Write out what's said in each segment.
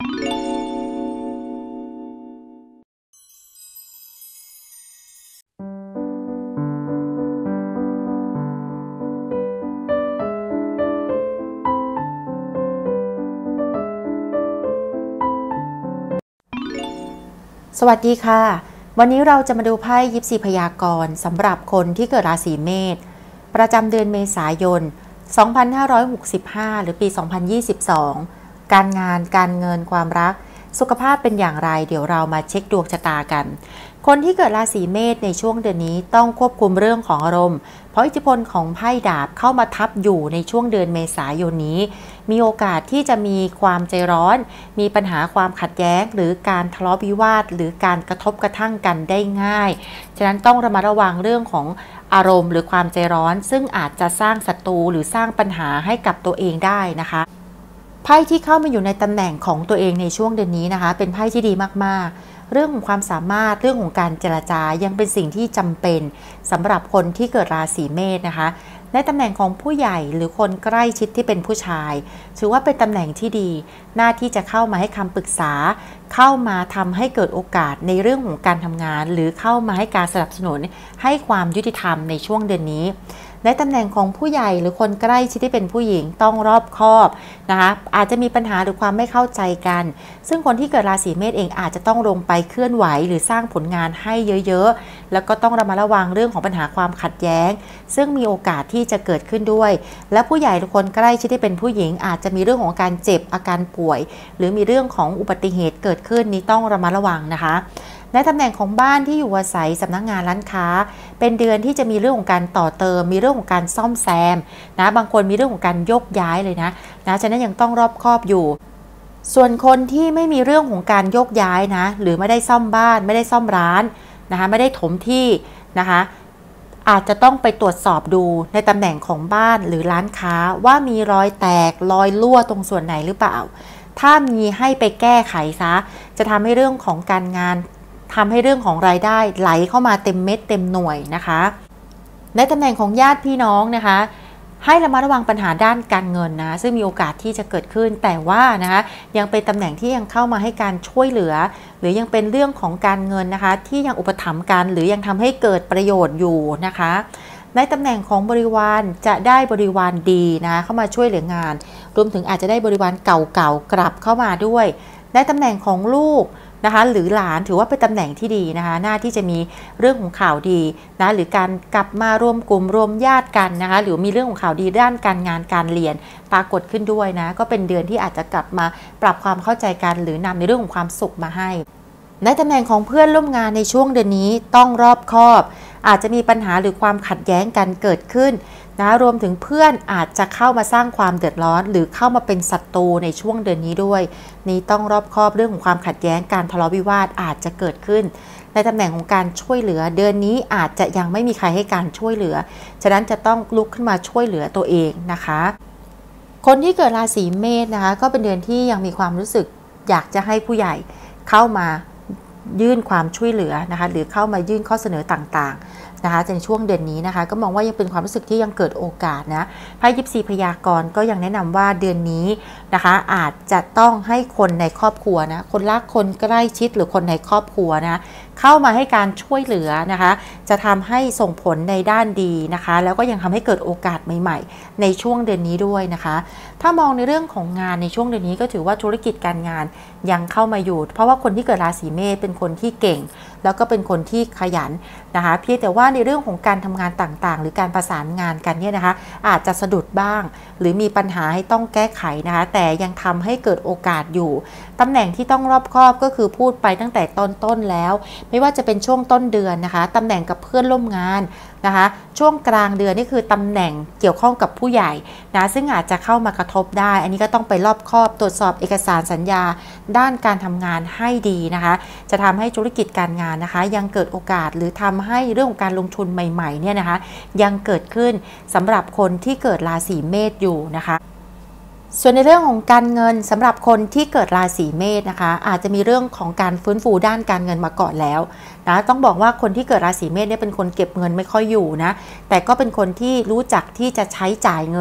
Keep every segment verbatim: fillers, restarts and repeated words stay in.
สวัสดีค่ะวันนี้เราจะมาดูไพ่ยิปซีพยากรณ์สำหรับคนที่เกิดราศีเมษประจำเดือนเมษายน สองพันห้าร้อยหกสิบห้า หรือปี สองพันยี่สิบสอง การงานการเงินความรักสุขภาพเป็นอย่างไรเดี๋ยวเรามาเช็คดวงชะตากันคนที่เกิดราศีเมษในช่วงเดือนนี้ต้องควบคุมเรื่องของอารมณ์เพราะอิทธิพลของไพ่ดาบเข้ามาทับอยู่ในช่วงเดือนเมษายนนี้มีโอกาสที่จะมีความใจร้อนมีปัญหาความขัดแย้งหรือการทะเลาะวิวาทหรือการกระทบกระทั่งกันได้ง่ายฉะนั้นต้องระมัดระวังเรื่องของอารมณ์หรือความใจร้อนซึ่งอาจจะสร้างศัตรูหรือสร้างปัญหาให้กับตัวเองได้นะคะไพ่ที่เข้ามาอยู่ในตำแหน่งของตัวเองในช่วงเดือนนี้นะคะเป็นไพ่ที่ดีมากๆเรื่องของความสามารถเรื่องของการเจรจายังเป็นสิ่งที่จำเป็นสำหรับคนที่เกิดราศีเมษนะคะในตำแหน่งของผู้ใหญ่หรือคนใกล้ชิดที่เป็นผู้ชายถือว่าเป็นตำแหน่งที่ดีหน้าที่จะเข้ามาให้คำปรึกษาเข้ามาทำให้เกิดโอกาสในเรื่องของการทำงานหรือเข้ามาให้การสนับสนุนให้ความยุติธรรมในช่วงเดือนนี้ในตำแหน่งของผู้ใหญ่หรือคนใกล้ชิดที่เป็นผู้หญิงต้องรอบคอบนะคะอาจจะมีปัญหาหรือความไม่เข้าใจกันซึ่งคนที่เกิดราศีเมษเองอาจจะต้องลงไปเคลื่อนไหวหรือสร้างผลงานให้เยอะๆแล้วก็ต้องระมัดระวังเรื่องของปัญหาความขัดแย้งซึ่งมีโอกาสที่จะเกิดขึ้นด้วยและผู้ใหญ่หรือคนใกล้ชิดที่เป็นผู้หญิงอาจจะมีเรื่องของการเจ็บอาการป่วยหรือมีเรื่องของอุบัติเหตุเกิดขึ้นนี้ต้องระมัดระวังนะคะในตำแหน่งของบ้านที่อยู่อาศัยสำนักงานร้านค้าเป็นเดือนที่จะมีเรื่องของการต่อเติมมีเรื่องของการซ่อมแซมนะบางคนมีเรื่องของการยกย้ายเลยนะนะฉะนั้นยังต้องรอบคอบอยู่ส่วนคนที่ไม่มีเรื่องของการยกย้ายนะหรือไม่ได้ซ่อมบ้านไม่ได้ซ่อมร้านนะคะไม่ได้ถมที่นะคะอาจจะต้องไปตรวจสอบดูในตำแหน่งของบ้านหรือร้านค้าว่ามีรอยแตกรอยรั่วตรงส่วนไหนหรือเปล่าถ้ามีให้ไปแก้ไขซะจะทำให้เรื่องของการงานทำให้เรื่องของรายได้ไหลเข้ามาเต็มเม็ดเต็มหน่วยนะคะในตำแหน่งของญาติพี่น้องนะคะให้ระมัดระวังปัญหาด้านการเงินนะซึ่งมีโอกาสที่จะเกิดขึ้นแต่ว่านะคะยังเป็นตำแหน่งที่ยังเข้ามาให้การช่วยเหลือหรือยังเป็นเรื่องของการเงินนะคะที่ยังอุปถัมภ์กันหรือยังทำให้เกิดประโยชน์อยู่นะคะในตำแหน่งของบริวารจะได้บริวารดีนะเข้ามาช่วยเหลืองานรวมถึงอาจจะได้บริวารเก่าๆกลับเข้ามาด้วยในตำแหน่งของลูกนะคะหรือหลานถือว่าเป็นตำแหน่งที่ดีนะคะหน้าที่จะมีเรื่องของข่าวดีนะหรือการกลับมารวมกลุ่มรวมญาติกันนะคะหรือมีเรื่องของข่าวดีด้านการงานการเรียนปรากฏขึ้นด้วยนะก็เป็นเดือนที่อาจจะกลับมาปรับความเข้าใจกันหรือนำในเรื่องของความสุขมาให้ในตำแหน่งของเพื่อนร่วมงานในช่วงเดือนนี้ต้องรอบคอบอาจจะมีปัญหาหรือความขัดแย้งกันเกิดขึ้นนะรวมถึงเพื่อนอาจจะเข้ามาสร้างความเดือดร้อนหรือเข้ามาเป็นศัตรูในช่วงเดือนนี้ด้วยนี้ต้องรอบคอบเรื่องของความขัดแย้งการทะเลาะวิวาทอาจจะเกิดขึ้นในตำแหน่งของการช่วยเหลือเดือนนี้อาจจะยังไม่มีใครให้การช่วยเหลือฉะนั้นจะต้องลุกขึ้นมาช่วยเหลือตัวเองนะคะคนที่เกิดราศีเมษนะคะก็เป็นเดือนที่ยังมีความรู้สึกอยากจะให้ผู้ใหญ่เข้ามายื่นความช่วยเหลือนะคะหรือเข้ามายื่นข้อเสนอต่างๆนะคะในช่วงเดือนนี้นะคะก็มองว่ายังเป็นความรู้สึกที่ยังเกิดโอกาสนะไพ่ยิปซีพยากรณ์ก็ยังแนะนำว่าเดือนนี้นะคะอาจจะต้องให้คนในครอบครัวนะคนรักคนใกล้ชิดหรือคนในครอบครัวนะเข้ามาให้การช่วยเหลือนะคะจะทำให้ส่งผลในด้านดีนะคะแล้วก็ยังทำให้เกิดโอกาสใหม่ๆในช่วงเดือนนี้ด้วยนะคะถ้ามองในเรื่องของงานในช่วงเดือนนี้ก็ถือว่าธุรกิจการงานยังเข้ามาอยู่เพราะว่าคนที่เกิดราศีเมษเป็นคนที่เก่งแล้วก็เป็นคนที่ขยันนะคะเพียงแต่ว่าในเรื่องของการทำงานต่างๆหรือการประสานงานกันเนี่ยนะคะอาจจะสะดุดบ้างหรือมีปัญหาให้ต้องแก้ไขนะคะแต่ยังทำให้เกิดโอกาสอยู่ตำแหน่งที่ต้องรอบคอบก็คือพูดไปตั้งแต่ต้นๆแล้วไม่ว่าจะเป็นช่วงต้นเดือนนะคะตำแหน่งกับเพื่อนร่วมงานนะคะช่วงกลางเดือนนี่คือตำแหน่งเกี่ยวข้องกับผู้ใหญ่นะซึ่งอาจจะเข้ามากระทบได้อันนี้ก็ต้องไปรอบคอบตรวจสอบเอกสารสัญญาด้านการทำงานให้ดีนะคะจะทำให้ธุรกิจการงานนะคะยังเกิดโอกาสหรือทำให้เรื่องของการลงทุนใหม่ๆเนี่ยนะคะยังเกิดขึ้นสำหรับคนที่เกิดราศีเมษอยู่นะคะส่วนในเรื่องของการเงินสำหรับคนที่เกิดราศีเมษนะคะอาจจะมีเรื่องของการฟื้นฟูด้านการเงินมาก่อนแล้วนะต้องบอกว่าคนที่เกิดราศีเมษเนี่ยเป็นคนเก็บเงินไม่ค่อยอยู่นะแต่ก็เป็นคนที่รู้จักที่จะใช้จ่ายเงิน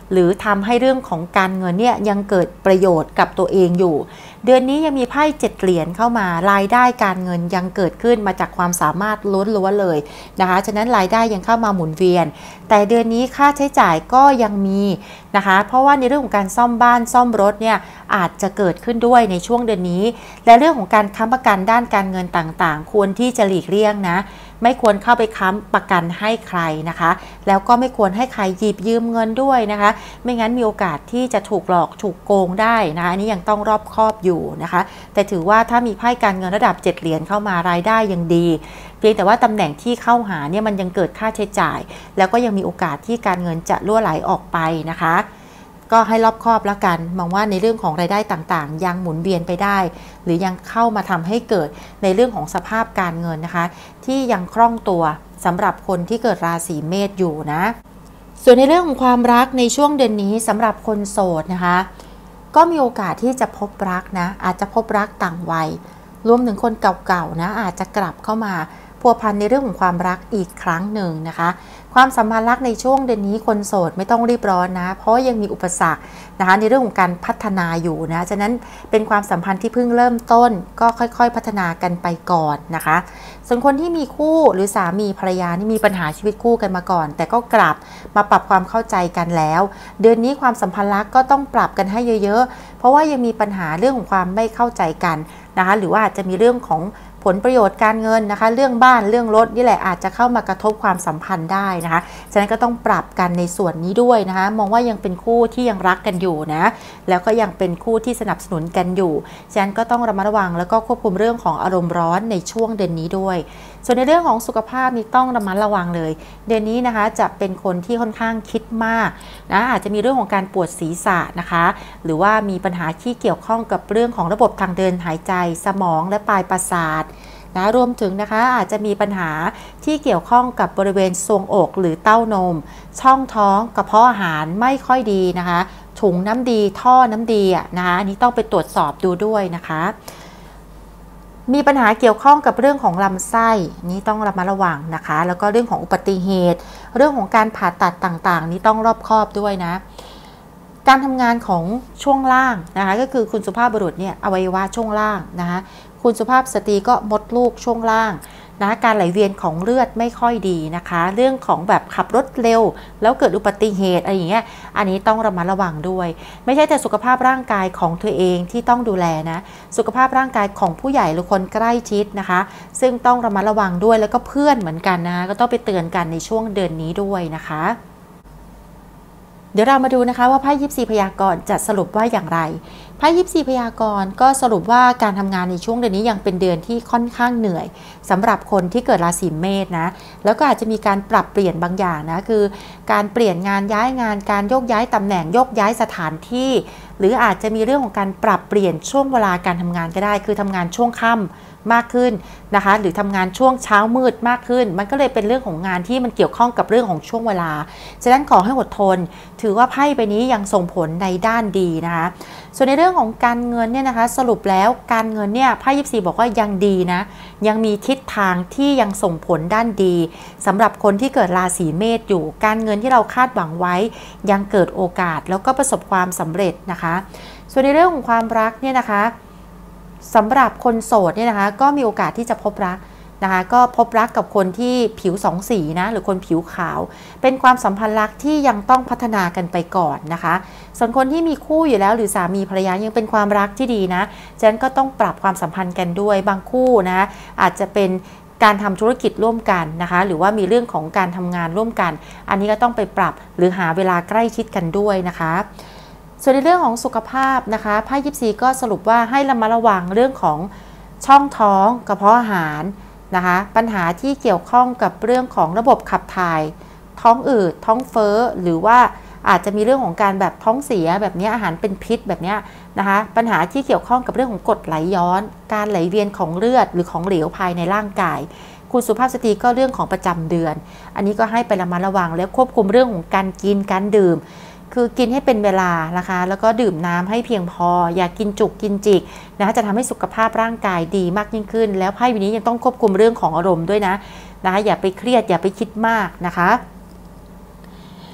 หรือทำให้เรื่องของการเงินเนี่ยยังเกิดประโยชน์กับตัวเองอยู่เดือนนี้ยังมีไพ่เจ็ดเหรียญเข้ามารายได้การเงินยังเกิดขึ้นมาจากความสามารถล้วนๆเลยนะคะฉะนั้นรายได้ยังเข้ามาหมุนเวียนแต่เดือนนี้ค่าใช้จ่ายก็ยังมีนะคะเพราะว่าในเรื่องของการซ่อมบ้านซ่อมรถเนี่ยอาจจะเกิดขึ้นด้วยในช่วงเดือนนี้และเรื่องของการค้ำประกันด้านการเงินต่างๆควรที่จะหลีกเลี่ยงนะไม่ควรเข้าไปค้ำประกันให้ใครนะคะแล้วก็ไม่ควรให้ใครหยิบยืมเงินด้วยนะคะไม่งั้นมีโอกาสที่จะถูกหลอกถูกโกงได้นะคะอันนี้ยังต้องรอบคอบอยู่นะคะแต่ถือว่าถ้ามีไพ่การเงินระดับเจ็ดเหรียญเข้ามารายได้ยังดีเพียงแต่ว่าตำแหน่งที่เข้าหาเนี่ยมันยังเกิดค่าใช้จ่ายแล้วก็ยังมีโอกาสที่การเงินจะรั่วไหลออกไปนะคะก็ให้รอบคอบแล้วกันมองว่าในเรื่องของรายได้ต่างๆยังหมุนเวียนไปได้หรือยังเข้ามาทำให้เกิดในเรื่องของสภาพการเงินนะคะที่ยังคล่องตัวสำหรับคนที่เกิดราศีเมษอยู่นะส่วนในเรื่องของความรักในช่วงเดือนนี้สำหรับคนโสดนะคะก็มีโอกาสที่จะพบรักนะอาจจะพบรักต่างวัยรวมถึงคนเก่าๆนะอาจจะกลับเข้ามาพัวพันในเรื่องของความรักอีกครั้งหนึ่งนะคะความสัมพันธ์รักในช่วงเดือนนี้คนโสดไม่ต้องรีบร้อนนะเพราะยังมีอุปสรรคนะคะในเรื่องของการพัฒนาอยู่นะฉะนั้นเป็นความสัมพันธ์ที่เพิ่งเริ่มต้นก็ค่อยๆพัฒนากันไปก่อนนะคะส่วนคนที่มีคู่หรือสามีภรรยานี่มีปัญหาชีวิตคู่กันมาก่อนแต่ก็กลับมาปรับความเข้าใจกันแล้วเดือนนี้ความสัมพันธ์รักก็ต้องปรับกันให้เยอะๆเพราะว่ายังมีปัญหาเรื่องของความไม่เข้าใจกันนะคะหรือว่าอาจจะมีเรื่องของผลประโยชน์การเงินนะคะเรื่องบ้านเรื่องรถนี่แหละอาจจะเข้ามากระทบความสัมพันธ์ได้นะคะฉะนั้นก็ต้องปรับกันในส่วนนี้ด้วยนะคะมองว่ายังเป็นคู่ที่ยังรักกันอยู่นะแล้วก็ยังเป็นคู่ที่สนับสนุนกันอยู่ฉะนั้นก็ต้องระมัดระวังแล้วก็ควบคุมเรื่องของอารมณ์ร้อนในช่วงเดือนนี้ด้วยส่วนในเรื่องของสุขภาพนี่ต้องระมัดระวังเลยเดือนนี้นะคะจะเป็นคนที่ค่อนข้างคิดมากนะอาจจะมีเรื่องของการปวดศีรษะนะคะหรือว่ามีปัญหาที่เกี่ยวข้องกับเรื่องของระบบทางเดินหายใจสมองและปลายประสาทนะรวมถึงนะคะอาจจะมีปัญหาที่เกี่ยวข้องกับบริเวณทรวงอกหรือเต้านมช่องท้องกระเพาะอาหารไม่ค่อยดีนะคะถุงน้ำดีท่อน้ำดีนะคะอันนี้ต้องไปตรวจสอบดูด้วยนะคะมีปัญหาเกี่ยวข้องกับเรื่องของลำไส้นี้ต้องระมัดระวังนะคะแล้วก็เรื่องของอุบัติเหตุเรื่องของการผ่าตัดต่างๆนี้ต้องรอบคอบด้วยนะการทำงานของช่วงล่างนะคะก็คือคุณสุภาพบุรุษเนี่ยอวัยวะช่วงล่างนะคะคุณสุภาพสตรีก็มดลูกช่วงล่างนะการไหลเวียนของเลือดไม่ค่อยดีนะคะเรื่องของแบบขับรถเร็วแล้วเกิดอุบัติเหตุอะไรอย่างเงี้ยอันนี้ต้องระมัดระวังด้วยไม่ใช่แต่สุขภาพร่างกายของตัวเองที่ต้องดูแลนะสุขภาพร่างกายของผู้ใหญ่หรือคนใกล้ชิดนะคะซึ่งต้องระมัดระวังด้วยแล้วก็เพื่อนเหมือนกันนะก็ต้องไปเตือนกันในช่วงเดือนนี้ด้วยนะคะเดี๋ยวเรามาดูนะคะว่าไพ่ยิปซีพยากรณ์จะสรุปว่าอย่างไรไพ่ยิปซีพยากรณ์ก็สรุปว่าการทำงานในช่วงเดือนนี้ยังเป็นเดือนที่ค่อนข้างเหนื่อยสำหรับคนที่เกิดราศีเมษนะแล้วก็อาจจะมีการปรับเปลี่ยนบางอย่างนะคือการเปลี่ยนงานย้ายงานการโยกย้ายตำแหน่งโยกย้ายสถานที่หรืออาจจะมีเรื่องของการปรับเปลี่ยนช่วงเวลาการทำงานก็ได้คือทำงานช่วงค่ำมากขึ้นนะคะหรือทำงานช่วงเช้ามืดมากขึ้นมันก็เลยเป็นเรื่องของงานที่มันเกี่ยวข้องกับเรื่องของช่วงเวลาฉะนั้นขอให้อดทนถือว่าไพ่ใบนี้ยังส่งผลในด้านดีนะคะส่วนในเรื่องของการเงินเนี่ยนะคะสรุปแล้วการเงินเนี่ยไพ่ยิปซีบอกว่ายังดีนะยังมีทิศทางที่ยังส่งผลด้านดีสำหรับคนที่เกิดราศีเมษอยู่การเงินที่เราคาดหวังไว้ยังเกิดโอกาสแล้วก็ประสบความสำเร็จนะคะส่วนในเรื่องของความรักเนี่ยนะคะสำหรับคนโสดเนี่ยนะคะก็มีโอกาสที่จะพบรักนะคะก็พบรักกับคนที่ผิวสองสีนะหรือคนผิวขาวเป็นความสัมพันธ์รักที่ยังต้องพัฒนากันไปก่อนนะคะส่วนคนที่มีคู่อยู่แล้วหรือสามีภรรยายังเป็นความรักที่ดีนะฉะนั้นก็ต้องปรับความสัมพันธ์กันด้วยบางคู่นะอาจจะเป็นการทำธุรกิจร่วมกันนะคะหรือว่ามีเรื่องของการทำงานร่วมกันอันนี้ก็ต้องไปปรับหรือหาเวลาใกล้ชิดกันด้วยนะคะส่วนในเรื่องของสุขภาพนะคะไพ่ยิปซีก็สรุปว่าให้ระมัดระวังเรื่องของช่องท้องกระเพาะอาหารนะคะปัญหาที่เกี่ยวข้องกับเรื่องของระบบขับถ่ายท้องอืดท้องเฟ้อหรือว่าอาจจะมีเรื่องของการแบบท้องเสียแบบนี้อาหารเป็นพิษแบบนี้นะคะปัญหาที่เกี่ยวข้องกับเรื่องของกรดไหลย้อนการไหลเวียนของเลือดหรือของเหลวภายในร่างกายคุณสุภาพสตรีก็เรื่องของประจำเดือนอันนี้ก็ให้ไประมัดระวังแล้วควบคุมเรื่องของการกินการดื่มคือกินให้เป็นเวลานะคะแล้วก็ดื่มน้ำให้เพียงพออย่ากินจุกกินจิกนะจะทำให้สุขภาพร่างกายดีมากยิ่งขึ้นแล้วไพ่วันนี้ยังต้องควบคุมเรื่องของอารมณ์ด้วยนะนะคะอย่าไปเครียดอย่าไปคิดมากนะคะ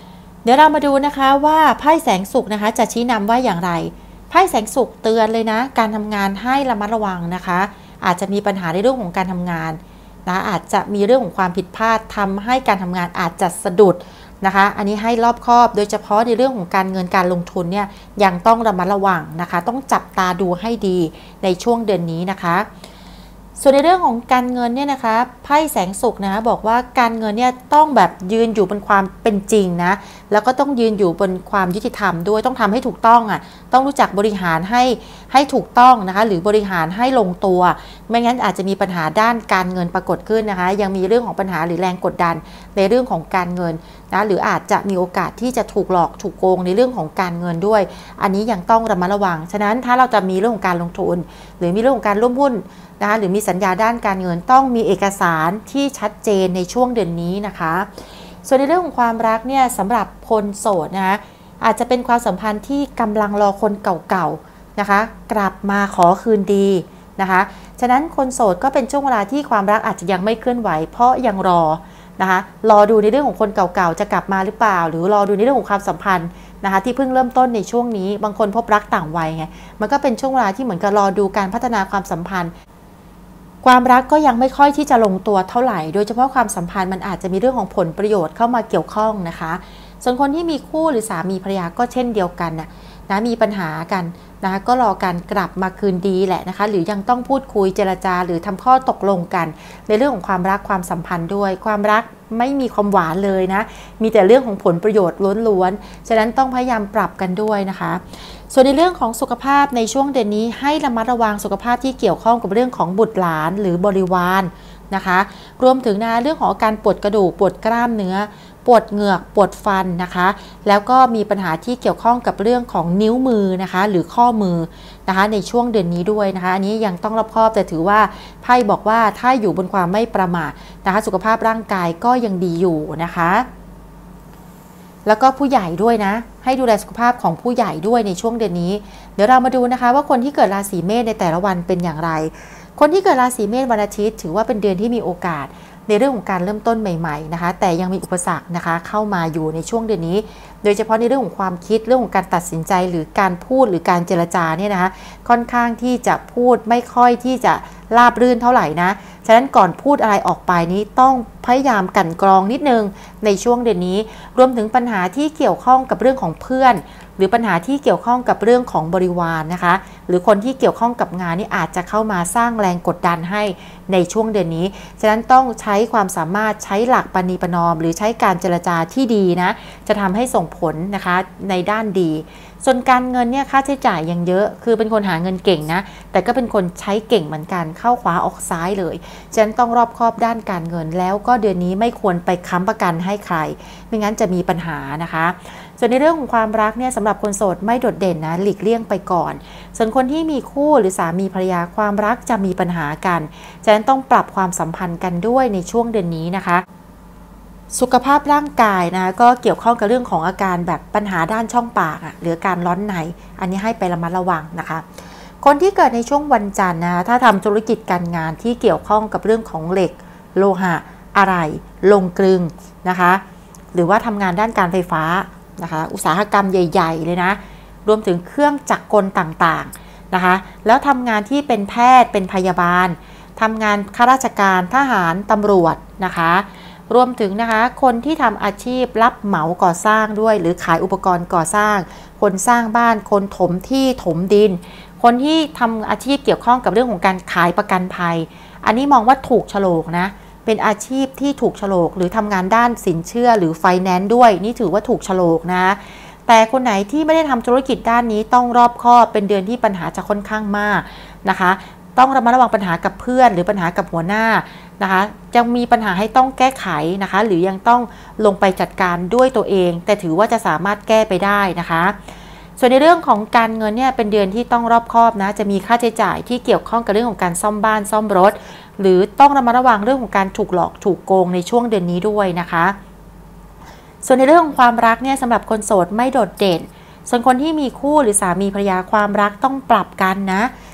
เดี๋ยวเรามาดูนะคะว่าไพ่แสงสุขนะคะจะชี้นำว่าอย่างไรไพ่แสงสุขเตือนเลยนะการทำงานให้ระมัดระวังนะคะอาจจะมีปัญหาในเรื่องของการทำงานนะอาจจะมีเรื่องของความผิดพลาดทำให้การทำงานอาจจะสะดุดนะคะอันนี้ให้รอบคอบโดยเฉพาะในเรื่องของการเงินการลงทุนเนี่ยยังต้องระมัดระวังนะคะต้องจับตาดูให้ดีในช่วงเดือนนี้นะคะส่วนในเรื่องของการเงินเนี่ยนะคะไพ่แสงสุขนะบอกว่าการเงินเนี่ยต้องแบบยืนอยู่บนความเป็นจริงนะแล้วก็ต้องยืนอยู่บนความยุติธรรมด้วยต้องทำให้ถูกต้องอ่ะต้องรู้จักบริหารให้ให้ถูกต้องนะคะหรือบริหารให้ลงตัวไม่งั้นอาจจะมีปัญหาด้านการเงินปรากฏขึ้นนะคะยังมีเรื่องของปัญหาหรือแรงกดดันในเรื่องของการเงินนะหรืออาจจะมีโอกาสที่จะถูกหลอกถูกโกงในเรื่องของการเงินด้วยอันนี้ยังต้องระมัดระวังฉะนั้นถ้าเราจะมีเรื่องของการลงทุนหรือมีเรื่องของการร่วมหุ้นนะคะหรือมีสัญญาด้านการเงินต้องมีเอกสารที่ชัดเจนในช่วงเดือนนี้นะคะส่วนในเรื่องของความรักเนี่ยสำหรับคนโสดนะคะอาจจะเป็นความสัมพันธ์ที่กำลังรอคนเก่าๆนะคะกลับมาขอคืนดีนะคะฉะนั้นคนโสดก็เป็นช่วงเวลาที่ความรักอาจจะยังไม่เคลื่อนไหวเพราะยังรอนะคะรอดูในเรื่องของคนเก่าๆจะกลับมาหรือเปล่าหรือรอดูในเรื่องของความสัมพันธ์นะคะที่เพิ่งเริ่มต้นในช่วงนี้บางคนพบรักต่างวัยไงมันก็เป็นช่วงเวลาที่เหมือนกับรอดูการพัฒนาความสัมพันธ์ความรักก็ยังไม่ค่อยที่จะลงตัวเท่าไหร่โดยเฉพาะความสัมพันธ์มันอาจจะมีเรื่องของผลประโยชน์เข้ามาเกี่ยวข้องนะคะส่วนคนที่มีคู่หรือสามีภรรยาก็เช่นเดียวกันนะนะมีปัญหากันนะคะก็รอการกลับมาคืนดีแหละนะคะหรือยังต้องพูดคุยเจรจาหรือทำข้อตกลงกันในเรื่องของความรักความสัมพันธ์ด้วยความรักไม่มีความหวานเลยนะมีแต่เรื่องของผลประโยชน์ล้วนๆฉะนั้นต้องพยายามปรับกันด้วยนะคะส่วนในเรื่องของสุขภาพในช่วงเดือนนี้ให้ระมัดระวังสุขภาพที่เกี่ยวข้องกับเรื่องของบุตรหลานหรือบริวารนะคะรวมถึงนะเรื่องของอาการปวดกระดูกปวดกล้ามเนื้อปวดเหงือกปวดฟันนะคะแล้วก็มีปัญหาที่เกี่ยวข้องกับเรื่องของนิ้วมือนะคะหรือข้อมือนะคะในช่วงเดือนนี้ด้วยนะคะอันนี้ยังต้องรอบคอบแต่ถือว่าไพ่บอกว่าถ้าอยู่บนความไม่ประมาทนะคะสุขภาพร่างกายก็ยังดีอยู่นะคะแล้วก็ผู้ใหญ่ด้วยนะให้ดูแลสุขภาพของผู้ใหญ่ด้วยในช่วงเดือนนี้เดี๋ยวเรามาดูนะคะว่าคนที่เกิดราศีเมษในแต่ละวันเป็นอย่างไรคนที่เกิดราศีเมษวันอาทิตย์ถือว่าเป็นเดือนที่มีโอกาสในเรื่องของการเริ่มต้นใหม่ๆนะคะแต่ยังมีอุปสรรคนะคะเข้ามาอยู่ในช่วงเดือนนี้โดยเฉพาะในเรื่องของความคิดเรื่องของการตัดสินใจหรือการพูดหรือการเจรจาเนี่ยนะคะค่อนข้างที่จะพูดไม่ค่อยที่จะราบรื่นเท่าไหร่นะฉะนั้นก่อนพูดอะไรออกไปนี้ต้องพยายามกั่นกรองนิดนึงในช่วงเดือนนี้รวมถึงปัญหาที่เกี่ยวข้องกับเรื่องของเพื่อนหรือปัญหาที่เกี่ยวข้องกับเรื่องของบริวาร นะคะหรือคนที่เกี่ยวข้องกับงานนี่อาจจะเข้ามาสร้างแรงกดดันให้ในช่วงเดือนนี้ฉะนั้นต้องใช้ความสามารถใช้หลักปณีประนอมหรือใช้การเจรจาที่ดีนะจะทำให้ส่งผลนะคะในด้านดีส่วนการเงินเนี่ยค่าใช้จ่ายยังเยอะคือเป็นคนหาเงินเก่งนะแต่ก็เป็นคนใช้เก่งเหมือนกันเข้าขวาออกซ้ายเลยฉะนั้นต้องรอบคอบด้านการเงินแล้วก็เดือนนี้ไม่ควรไปค้ำประกันให้ใครไม่งั้นจะมีปัญหานะคะส่วนในเรื่องของความรักเนี่ยสำหรับคนโสดไม่โดดเด่นนะหลีกเลี่ยงไปก่อนส่วนคนที่มีคู่หรือสามีภรรยาความรักจะมีปัญหากันฉะนั้นต้องปรับความสัมพันธ์กันด้วยในช่วงเดือนนี้นะคะสุขภาพร่างกายนะก็เกี่ยวข้องกับเรื่องของอาการแบบปัญหาด้านช่องปากอะหรือการร้อนในอันนี้ให้ไประมัดระวังนะคะคนที่เกิดในช่วงวันจันทร์นะถ้าทำธุรกิจการงานที่เกี่ยวข้องกับเรื่องของเหล็กโลหะอะไรลงกลึงนะคะหรือว่าทำงานด้านการไฟฟ้านะคะอุตสาหกรรมใหญ่ๆเลยนะรวมถึงเครื่องจักรกลต่างๆนะคะแล้วทำงานที่เป็นแพทย์เป็นพยาบาลทำงานข้าราชการทหารตำรวจนะคะรวมถึงนะคะคนที่ทำอาชีพรับเหมาก่อสร้างด้วยหรือขายอุปกรณ์ก่อสร้างคนสร้างบ้านคนถมที่ถมดินคนที่ทำอาชีพเกี่ยวข้องกับเรื่องของการขายประกันภัยอันนี้มองว่าถูกโฉลกนะเป็นอาชีพที่ถูกโฉลกหรือทำงานด้านสินเชื่อหรือไฟแนนซ์ด้วยนี่ถือว่าถูกโฉลกนะแต่คนไหนที่ไม่ได้ทำธุรกิจด้านนี้ต้องรอบคอบเป็นเดือนที่ปัญหาจะค่อนข้างมากนะคะต้องระมัดระวังปัญหากับเพื่อนหรือปัญหากับหัวหน้านะคะจะมีปัญหาให้ต้องแก้ไขนะคะหรือยังต้องลงไปจัดการด้วยตัวเองแต่ถือว่าจะสามารถแก้ไปได้นะคะส่วนในเรื่องของการเงินเนี่ยเป็นเดือนที่ต้องรอบคอบนะจะมีค่าใช้จ่ายที่เกี่ยวข้องกับเรื่องของการซ่อมบ้านซ่อมรถหรือต้องระมัดระวังเรื่องของการถูกหลอกถูกโกงในช่วงเดือนนี้ด้วยนะคะส่วนในเรื่องของความรักเนี่ยสำหรับคนโสดไม่โดดเด่นส่วนคนที่มีคู่หรือสามีภรรยาความรักต้องปรับกันนะ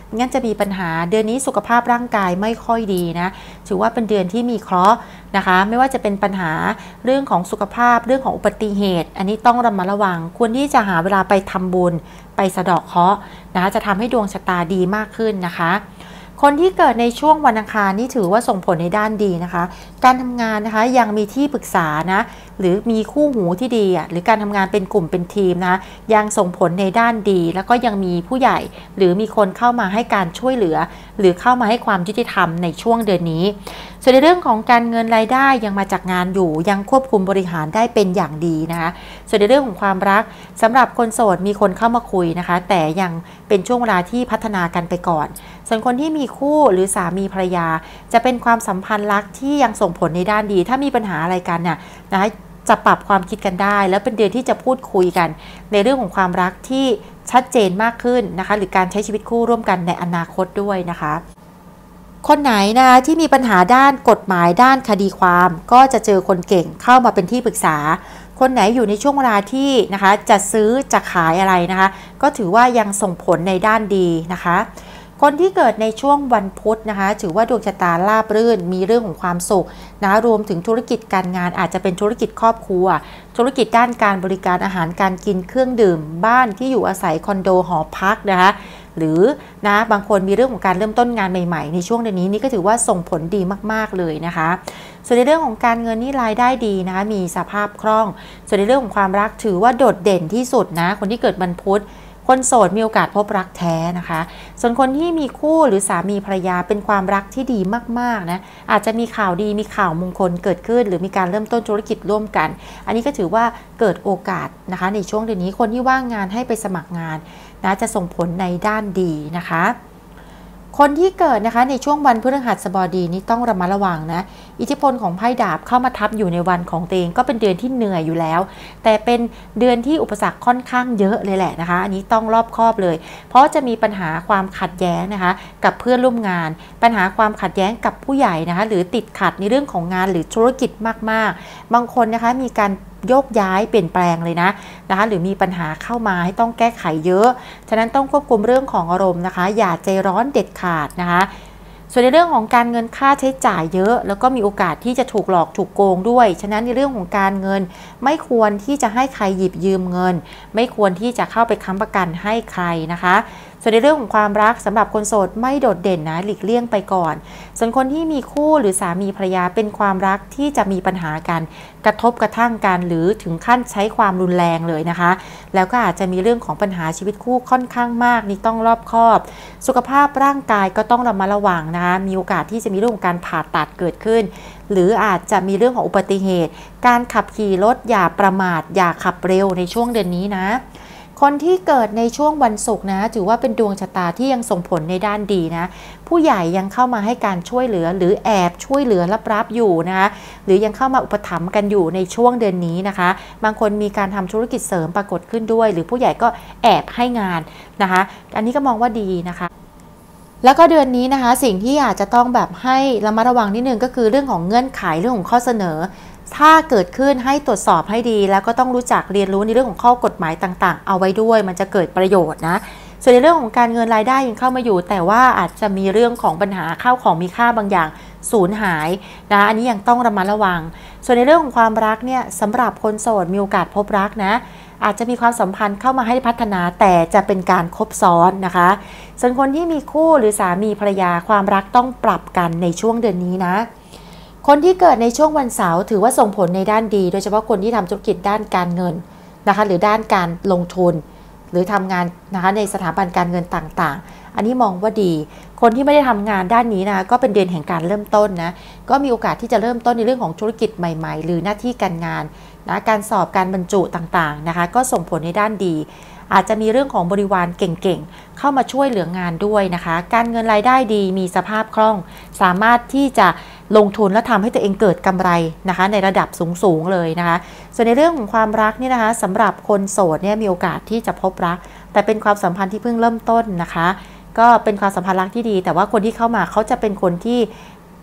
งั้นจะมีปัญหาเดือนนี้สุขภาพร่างกายไม่ค่อยดีนะถือว่าเป็นเดือนที่มีเคราะห์นะคะไม่ว่าจะเป็นปัญหาเรื่องของสุขภาพเรื่องของอุบัติเหตุอันนี้ต้องระมัดระวังควรที่จะหาเวลาไปทำบุญไปสะเดาะเคราะห์นะคะจะทำให้ดวงชะตาดีมากขึ้นนะคะคนที่เกิดในช่วงวันอังคารนี่ถือว่าส่งผลในด้านดีนะคะการทำงานนะคะยังมีที่ปรึกษานะหรือมีคู่หูที่ดีอ่ะหรือการทำงานเป็นกลุ่มเป็นทีมนะยังส่งผลในด้านดีแล้วก็ยังมีผู้ใหญ่หรือมีคนเข้ามาให้การช่วยเหลือหรือเข้ามาให้ความยุติธรรมในช่วงเดือนนี้ส่วนในเรื่องของการเงินรายได้ยังมาจากงานอยู่ยังควบคุมบริหารได้เป็นอย่างดีนะคะส่วนในเรื่องของความรักสำหรับคนโสดมีคนเข้ามาคุยนะคะแต่ยังเป็นช่วงเวลาที่พัฒนากันไปก่อนส่วนคนที่มีคู่หรือสามีภรรยาจะเป็นความสัมพันธ์รักที่ยังส่งผลในด้านดีถ้ามีปัญหาอะไรกันน่ะนะคะจะปรับความคิดกันได้แล้วเป็นเดือนที่จะพูดคุยกันในเรื่องของความรักที่ชัดเจนมากขึ้นนะคะหรือการใช้ชีวิตคู่ร่วมกันในอนาคตด้วยนะคะคนไหนนะคะที่มีปัญหาด้านกฎหมายด้านคดีความก็จะเจอคนเก่งเข้ามาเป็นที่ปรึกษาคนไหนอยู่ในช่วงเวลาที่นะคะจะซื้อจะขายอะไรนะคะก็ถือว่ายังส่งผลในด้านดีนะคะคนที่เกิดในช่วงวันพุธนะคะถือว่าดวงชะตาราบรื่นมีเรื่องของความสุขนะรวมถึงธุรกิจการงานอาจจะเป็นธุรกิจครอบครัวธุรกิจด้านการบริการอาหารการกินเครื่องดื่มบ้านที่อยู่อาศัยคอนโดหอพักนะคะหรือนะบางคนมีเรื่องของการเริ่มต้นงานใหม่ๆในช่วงเดือนนี้นี่ก็ถือว่าส่งผลดีมากๆเลยนะคะส่วนในเรื่องของการเงินนี่รายได้ดีนะคะมีสภาพคล่องส่วนในเรื่องของความรักถือว่าโดดเด่นที่สุดนะคนที่เกิดวันพุธคนโสดมีโอกาสพบรักแท้นะคะส่วนคนที่มีคู่หรือสามีภรรยาเป็นความรักที่ดีมากๆนะอาจจะมีข่าวดีมีข่าวมงคลเกิดขึ้นหรือมีการเริ่มต้นธุรกิจร่วมกันอันนี้ก็ถือว่าเกิดโอกาสนะคะในช่วงเดือนนี้คนที่ว่างงานให้ไปสมัครงานนะจะส่งผลในด้านดีนะคะคนที่เกิดนะคะในช่วงวันพฤหัสบดีนี้ต้องระมัดระวังนะอิทธิพลของไพ่ดาบเข้ามาทับอยู่ในวันของตัวเองก็เป็นเดือนที่เหนื่อยอยู่แล้วแต่เป็นเดือนที่อุปสรรคค่อนข้างเยอะเลยแหละนะคะอันนี้ต้องรอบคอบเลยเพราะจะมีปัญหาความขัดแย้งนะคะกับเพื่อนร่วมงานปัญหาความขัดแย้งกับผู้ใหญ่นะคะหรือติดขัดในเรื่องของงานหรือธุรกิจมากๆบางคนนะคะมีการโยกย้ายเปลี่ยนแปลงเลยนะนะคะหรือมีปัญหาเข้ามาให้ต้องแก้ไขเยอะฉะนั้นต้องควบคุมเรื่องของอารมณ์นะคะอย่าใจร้อนเด็ดขาดนะคะส่วนในเรื่องของการเงินค่าใช้จ่ายเยอะแล้วก็มีโอกาสที่จะถูกหลอกถูกโกงด้วยฉะนั้นในเรื่องของการเงินไม่ควรที่จะให้ใครหยิบยืมเงินไม่ควรที่จะเข้าไปค้ำประกันให้ใครนะคะส่วนในเรื่องของความรักสำหรับคนโสดไม่โดดเด่นนะหลีกเลี่ยงไปก่อนส่วนคนที่มีคู่หรือสามีภรรยาเป็นความรักที่จะมีปัญหากันกระทบกระทั่งกันหรือถึงขั้นใช้ความรุนแรงเลยนะคะแล้วก็อาจจะมีเรื่องของปัญหาชีวิตคู่ค่อนข้างมากนี่ต้องรอบคอบสุขภาพร่างกายก็ต้องระมัดระวังนะคะมีโอกาสที่จะมีเรื่องของการผ่าตัดเกิดขึ้นหรืออาจจะมีเรื่องของอุบัติเหตุการขับขี่รถอย่าประมาทอย่าขับเร็วในช่วงเดือนนี้นะคนที่เกิดในช่วงวันศุกร์นะถือว่าเป็นดวงชะตาที่ยังส่งผลในด้านดีนะผู้ใหญ่ยังเข้ามาให้การช่วยเหลือหรือแอบช่วยเหลือรับๆอยู่นะคะหรือยังเข้ามาอุปถัมภ์กันอยู่ในช่วงเดือนนี้นะคะบางคนมีการทำธุรกิจเสริมปรากฏขึ้นด้วยหรือผู้ใหญ่ก็แอบให้งานนะคะอันนี้ก็มองว่าดีนะคะแล้วก็เดือนนี้นะคะสิ่งที่อาจจะต้องแบบให้ระมัดระวังนิดนึงก็คือเรื่องของเงื่อนไขเรื่องของข้อเสนอถ้าเกิดขึ้นให้ตรวจสอบให้ดีแล้วก็ต้องรู้จักเรียนรู้ในเรื่องของข้อกฎหมายต่างๆเอาไว้ด้วยมันจะเกิดประโยชน์นะส่วนในเรื่องของการเงินรายได้ยังเข้ามาอยู่แต่ว่าอาจจะมีเรื่องของปัญหาข้าวของมีค่าบางอย่างสูญหายนะอันนี้ยังต้องระมัดระวังส่วนในเรื่องของความรักเนี่ยสำหรับคนโสดมีโอกาสพบรักนะอาจจะมีความสัมพันธ์เข้ามาให้พัฒนาแต่จะเป็นการคบซ้อนนะคะส่วนคนที่มีคู่หรือสามีภรรยาความรักต้องปรับกันในช่วงเดือนนี้นะคนที่เกิดในช่วงวันเสาร์ถือว่าส่งผลในด้านดีโดยเฉพาะคนที่ทำธุรกิจด้านการเงินนะคะหรือด้านการลงทุนหรือทำงานนะคะในสถาบันการเงินต่างๆอันนี้มองว่าดีคนที่ไม่ได้ทำงานด้านนี้นะก็เป็นเดือนแห่งการเริ่มต้นนะก็มีโอกาสที่จะเริ่มต้นในเรื่องของธุรกิจใหม่ๆหรือหน้าที่การงานนะการสอบการบรรจุต่างๆนะคะก็ส่งผลในด้านดีอาจจะมีเรื่องของบริวารเก่งๆเข้ามาช่วยเหลืองานด้วยนะคะการเงินรายได้ดีมีสภาพคล่องสามารถที่จะลงทุนและทำให้ตัวเองเกิดกำไรนะคะในระดับสูงๆเลยนะคะส่วนในเรื่องของความรักนี่นะคะสำหรับคนโสดเนี่ยมีโอกาสที่จะพบรักแต่เป็นความสัมพันธ์ที่เพิ่งเริ่มต้นนะคะก็เป็นความสัมพันธ์รักที่ดีแต่ว่าคนที่เข้ามาเขาจะเป็นคนที่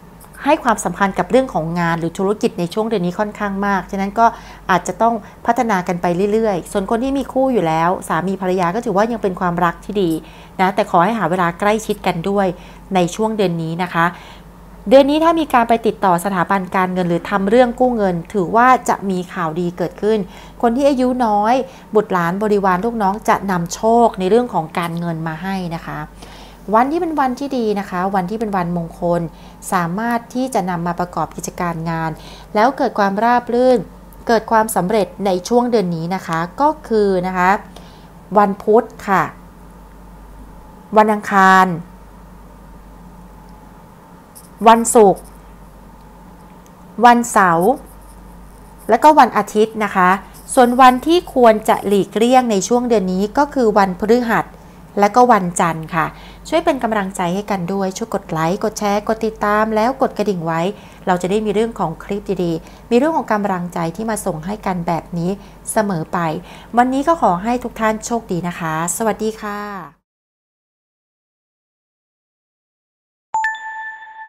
ให้ความสำคัญกับเรื่องของงานหรือธุรกิจในช่วงเดือนนี้ค่อนข้างมากฉะนั้นก็อาจจะต้องพัฒนากันไปเรื่อยๆส่วนคนที่มีคู่อยู่แล้วสามีภรรยาก็ถือว่ายังเป็นความรักที่ดีนะแต่ขอให้หาเวลาใกล้ชิดกันด้วยในช่วงเดือนนี้นะคะเดือนนี้ถ้ามีการไปติดต่อสถาบันการเงินหรือทำเรื่องกู้เงินถือว่าจะมีข่าวดีเกิดขึ้นคนที่อายุน้อยบุตรหลานบริวารลูกน้องจะนำโชคในเรื่องของการเงินมาให้นะคะวันที่เป็นวันที่ดีนะคะวันที่เป็นวันมงคลสามารถที่จะนำมาประกอบกิจการงานแล้วเกิดความราบรื่นเกิดความสำเร็จในช่วงเดือนนี้นะคะก็คือนะคะวันพุธค่ะวันอังคารวันศุกร์วันเสาร์และก็วันอาทิตย์นะคะส่วนวันที่ควรจะหลีกเลี่ยงในช่วงเดือนนี้ก็คือวันพฤหัสและก็วันจันทร์ค่ะช่วยเป็นกำลังใจให้กันด้วยช่วยกดไลค์กดแชร์กดติดตามแล้วกดกระดิ่งไว้เราจะได้มีเรื่องของคลิปดีๆมีเรื่องของกำลังใจที่มาส่งให้กันแบบนี้เสมอไปวันนี้ก็ขอให้ทุกท่านโชคดีนะคะสวัสดีค่ะ